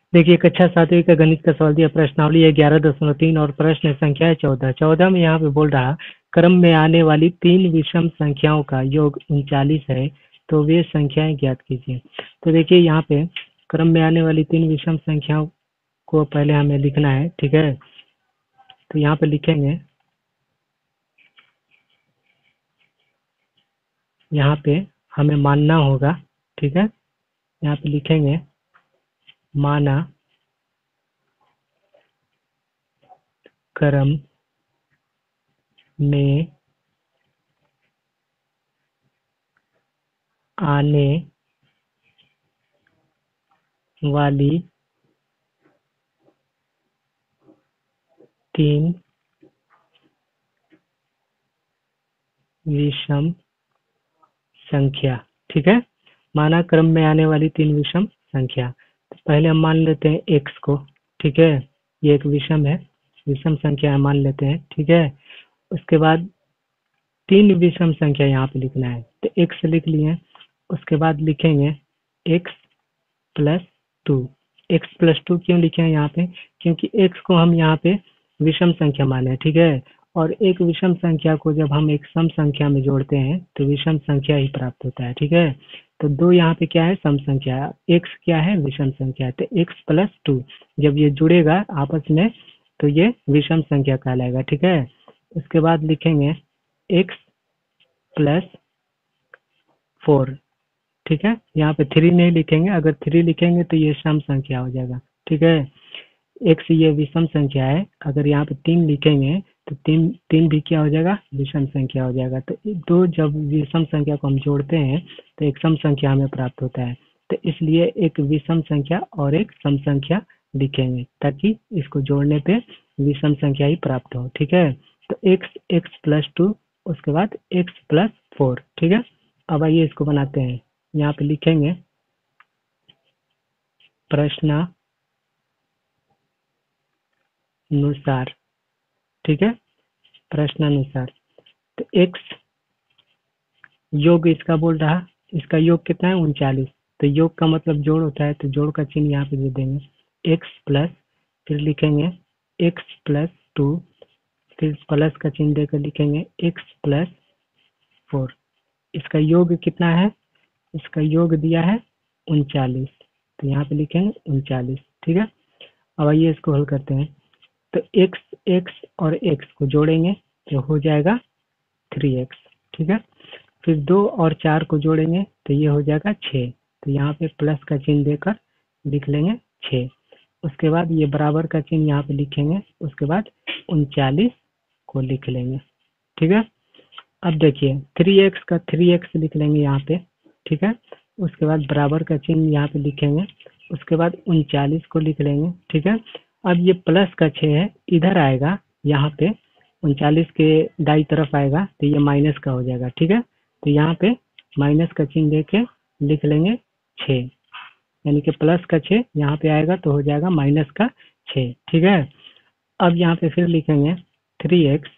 देखिए कक्षा 7वीं का गणित का सवाल दिया, प्रश्नावली है 11.3 और प्रश्न संख्या है 14। 14 में यहाँ पे बोल रहा क्रम में आने वाली 3 विषम संख्याओं का योग 39 है, तो वे संख्याएं ज्ञात कीजिए। तो देखिए यहाँ पे क्रम में आने वाली 3 विषम संख्याओं को पहले हमें लिखना है, ठीक है। तो यहाँ पे लिखेंगे, यहाँ पे हमें मानना होगा, ठीक है। यहाँ पे लिखेंगे माना क्रम में आने वाली 3 विषम संख्या, ठीक है। माना क्रम में आने वाली 3 विषम संख्या। तो पहले हम मान लेते हैं x को, ठीक है। ये एक विषम है, विषम संख्या है, मान लेते हैं, ठीक है। उसके बाद 3 विषम संख्या यहाँ पे लिखना है, तो x लिख लिए। उसके बाद लिखेंगे x प्लस 2। x प्लस 2 क्यों लिखे हैं यहाँ पे? क्योंकि x को हम यहाँ पे विषम संख्या माने, ठीक है। और एक विषम संख्या को जब हम एक सम संख्या में जोड़ते हैं तो विषम संख्या ही प्राप्त होता है, ठीक है। तो 2 यहाँ पे क्या है? सम संख्या। x क्या है? विषम संख्या। तो x प्लस 2 जब ये जुड़ेगा आपस में तो ये विषम संख्या कहलाएगा, ठीक है। उसके बाद लिखेंगे x प्लस 4, ठीक है। यहाँ पे 3 नहीं लिखेंगे, अगर 3 लिखेंगे तो ये सम संख्या हो जाएगा, ठीक है। x ये विषम संख्या है, अगर यहाँ पे 3 लिखेंगे तो 3 भी क्या हो जाएगा? विषम संख्या हो जाएगा। तो 2 जब विषम संख्या को हम जोड़ते हैं तो एक सम संख्या हमें प्राप्त होता है। तो इसलिए एक विषम संख्या और एक सम संख्या लिखेंगे ताकि इसको जोड़ने पे विषम संख्या ही प्राप्त हो, ठीक है। तो x प्लस 2, उसके बाद x प्लस 4, ठीक है। अब आइए इसको बनाते हैं। यहाँ पे लिखेंगे प्रश्नानुसार, ठीक है, प्रश्नानुसार। तो x योग इसका बोल रहा, इसका योग कितना है? 39। तो योग का मतलब जोड़ होता है, तो जोड़ का चिन्ह यहाँ पे दे देंगे x प्लस, फिर लिखेंगे x प्लस 2, फिर प्लस का चिन्ह देकर लिखेंगे x प्लस 4। इसका योग कितना है? इसका योग दिया है 39, तो यहाँ पे लिखेंगे 39, ठीक है। अब आइए इसको हल करते हैं। तो x और x को जोड़ेंगे तो हो जाएगा 3x, ठीक है। फिर 2 और 4 को जोड़ेंगे तो ये हो जाएगा 6, तो यहाँ पे प्लस का चिन्ह देकर लिख लेंगे 6। उसके बाद ये बराबर का चिन्ह यहाँ पे लिखेंगे, उसके बाद 39 को लिख लेंगे, ठीक है। अब देखिए 3x का 3x लिख लेंगे यहाँ पे, ठीक है। उसके बाद बराबर का चिन्ह यहाँ पे लिखेंगे, उसके बाद 39 को लिख लेंगे, ठीक है। अब ये प्लस का 6 है, इधर आएगा, यहाँ पे 39 के दाई तरफ आएगा तो ये माइनस का हो जाएगा, ठीक है। तो यहाँ पे माइनस का चिन्ह देके लिख लेंगे 6, यानी कि प्लस का 6 यहाँ पे आएगा तो हो जाएगा माइनस का 6, ठीक है। अब यहाँ पे फिर लिखेंगे 3x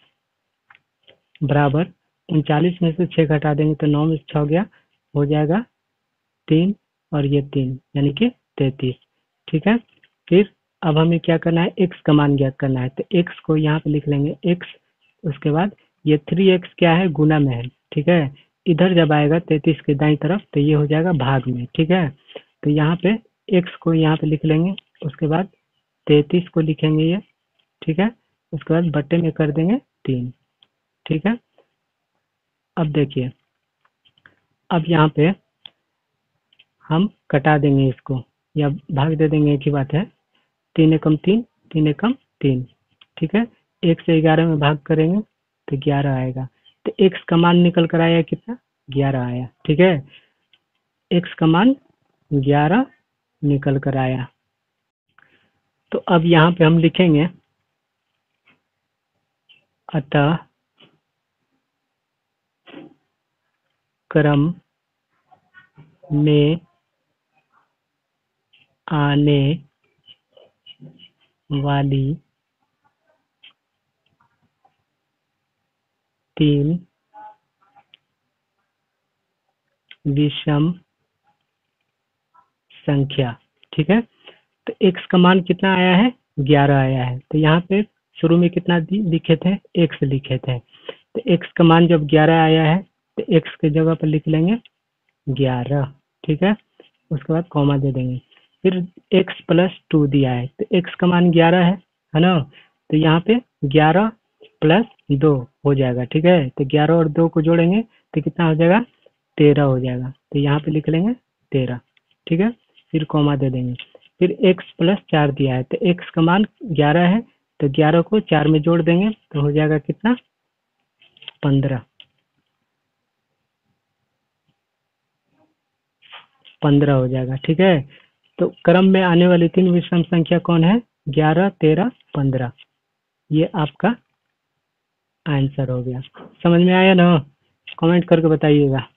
बराबर 39 में से 6 घटा देंगे तो 9 में से 6 हो गया, हो जाएगा 3 और ये 3 यानी कि 33, ठीक है। फिर अब हमें क्या करना है? x का मान ज्ञात करना है, तो x को यहाँ पे लिख लेंगे x, उसके बाद ये 3x क्या है? गुना में है, ठीक है। इधर जब आएगा 33 के दाई तरफ तो ये हो जाएगा भाग में, ठीक है। तो यहाँ पे x को यहाँ पे लिख लेंगे, उसके बाद 33 को लिखेंगे ये, ठीक है। उसके बाद बट्टे में कर देंगे 3, ठीक है। अब देखिए, अब यहाँ पे हम कटा देंगे इसको या भाग दे देंगे, एक ही बात है। 3 एकम 3, 3 एकम 3, ठीक है। 1 से 11 में भाग करेंगे तो 11 आएगा। तो x का मान निकल कर आया कितना? 11 आया, ठीक है। x का मान 11 निकल कर आया। तो अब यहाँ पे हम लिखेंगे अतः क्रम में आने वाली 3 विषम संख्या, ठीक है। तो x का मान कितना आया है, 11 आया है। तो यहाँ पे शुरू में कितना लिखे थे, x लिखे थे। तो x का मान जब 11 आया है तो x के जगह पर लिख लेंगे 11, ठीक है। उसके बाद कॉमा दे देंगे। फिर x प्लस 2 दिया है, तो x का मान 11 है ना। तो यहाँ पे 11 प्लस 2 हो जाएगा, ठीक है। तो 11 और 2 को जोड़ेंगे तो कितना हो जाएगा, 13 हो जाएगा। तो यहाँ पे लिख लेंगे 13, ठीक है। फिर कॉमा दे देंगे। फिर x प्लस 4 दिया है, तो x का मान 11 है, तो 11 को 4 में जोड़ देंगे तो हो जाएगा कितना, 15। 15 हो जाएगा, ठीक है। तो क्रम में आने वाली 3 विषम संख्या कौन है, 11, 13, 15। ये आपका आंसर हो गया। समझ में आया ना, कमेंट करके बताइएगा।